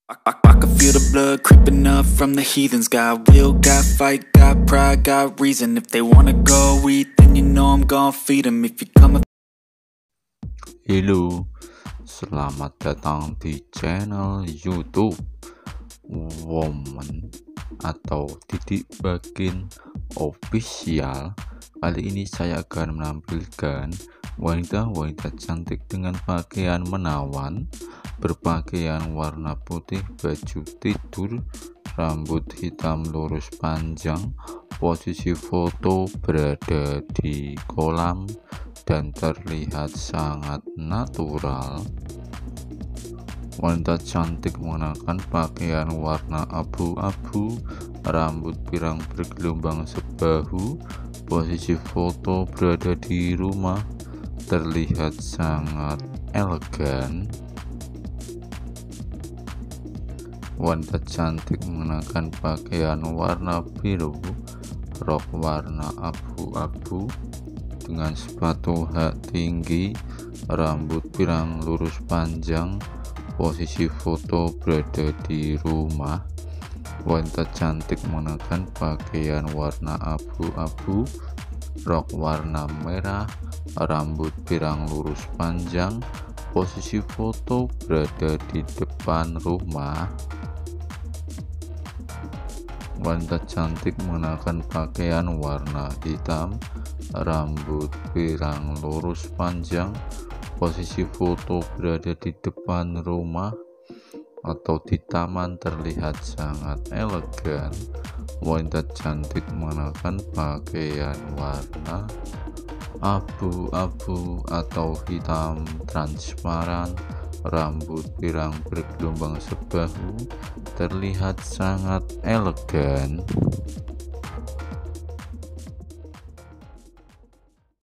I can feel the blood creeping up from the heathens. Got will, got fight, got pride, got reason. If they wanna go eat, then you know I'm gonna feed them. If you come. Halo, selamat datang di channel YouTube Woman atau Didik Bakin Official. Kali ini saya akan menampilkan wanita-wanita cantik dengan pakaian menawan, berpakaian warna putih, baju tidur, rambut hitam lurus panjang, posisi foto berada di kolam dan terlihat sangat natural. Wanita cantik mengenakan pakaian warna abu-abu, rambut pirang bergelombang sebahu, posisi foto berada di rumah, terlihat sangat elegan. Wanita cantik mengenakan pakaian warna biru, rok warna abu-abu, dengan sepatu hak tinggi, rambut pirang lurus panjang, posisi foto berada di rumah. Wanita cantik mengenakan pakaian warna abu-abu, rok warna merah, rambut pirang lurus panjang, posisi foto berada di depan rumah. Wanita cantik mengenakan pakaian warna hitam, rambut pirang lurus panjang, posisi foto berada di depan rumah atau di taman, terlihat sangat elegan. Wanita cantik mengenakan pakaian warna abu-abu atau hitam transparan, rambut pirang bergelombang sebahu, terlihat sangat elegan.